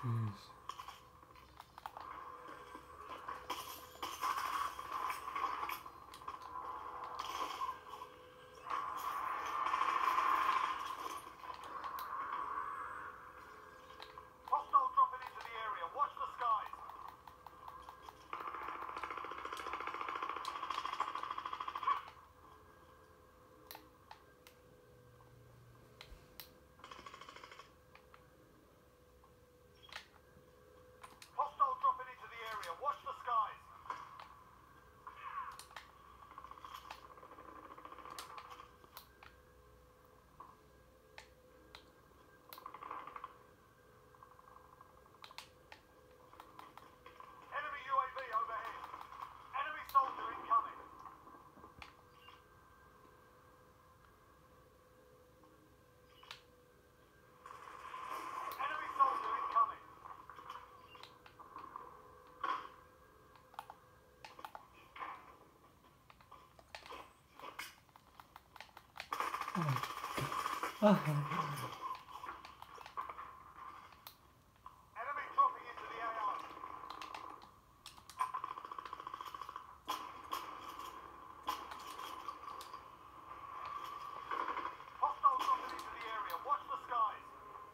Jeez. Hostile dropping into the area. Watch the skies. Hostile dropping into the area. Watch the skies. Enemy UAV overhead. Enemy soldier incoming. Enemy soldier incoming. Enemy dropping into the AR. Hostile dropping into the area. Watch the skies.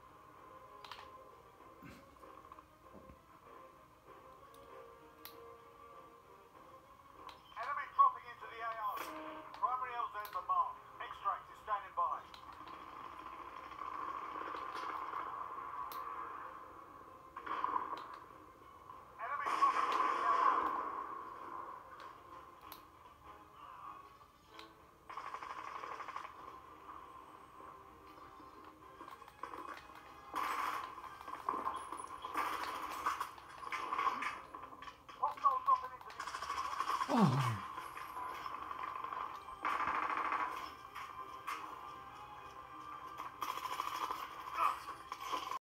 Enemy dropping into the AR. Primary LZs are marked. Extract is standing by. Enemy dropping into the AR. Hostile dropping into the... Oh.